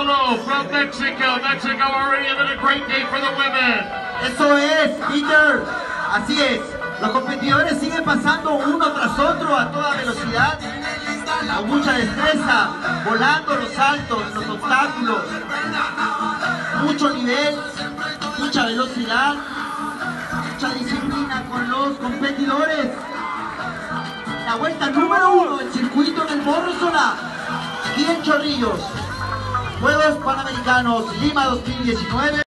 Angulo from Mexico. Mexico already having a great day for the women. Eso es, Peter. Así es. Los competidores siguen pasando uno tras otro a toda velocidad, con mucha destreza, volando los saltos, los obstáculos. Mucho nivel, mucha velocidad, mucha disciplina con los competidores. La vuelta número 1 del circuito en el Morro Solá, aquí en Chorrillos. Juegos Panamericanos Lima 2019.